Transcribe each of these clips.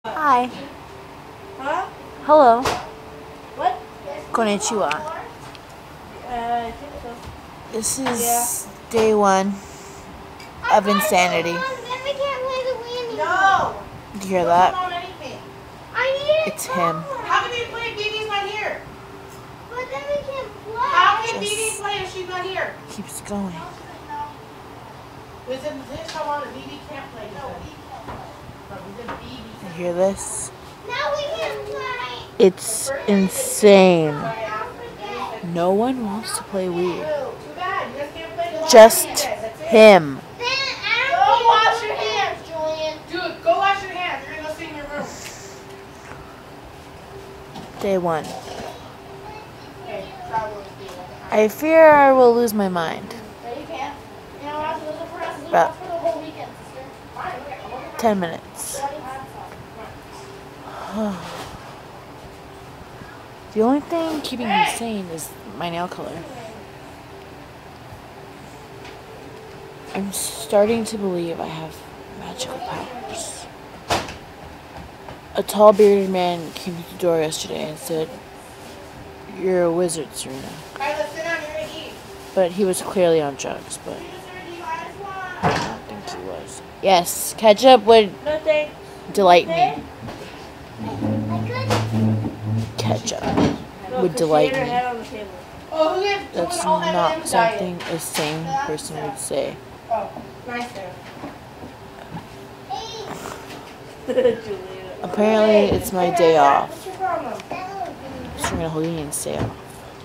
Hi. Huh? Hello. What? Konnichiwa. I think so. This is day 1 of insanity. No! Did you hear that? Not anything. It's him. How can you play if BB's not here? But then we can't play. How can BB play if she's not here? Keeps going. Was it this I wanted? BB can't play. No, he can't play. But we did BB. You hear this? Now we can play. It's insane. No one wants to play Wii. Too bad. You guys can't play. Just him. Go wash your hands, Julian. Dude, go wash your hands. You're gonna go sit in your room. Day 1. Okay, travel with you. I fear I will lose my mind. No, you can't. You know what? This is for us. This is About for the whole weekend, sister. Fine, okay. 10 minutes. The only thing keeping me sane is my nail color. I'm starting to believe I have magical powers. A tall bearded man came to the door yesterday and said, "You're a wizard, Serena." Alright, let's sit down. You're gonna eat. But he was clearly on drugs, but I don't think he was. Yes, ketchup would Nothing. delight me. Ketchup would delight me. Oh, who gave That's all not M&M's diet? something a sane person would say. Oh, nice there. Apparently, it's my day off. What's your problem? Serena Hogan's day off.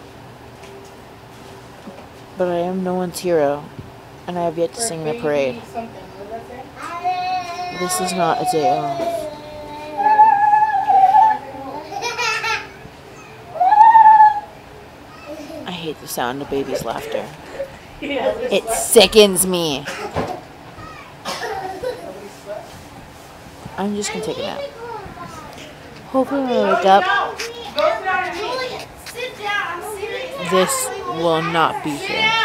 But I am no one's hero, and I have yet to sing in the parade. This is not a day off. I hate the sound of baby's laughter. It sickens me. I'm just gonna take a nap. Hopefully when I wake up, Go sit down and eat. Sit down. I'm serious. this will not be here.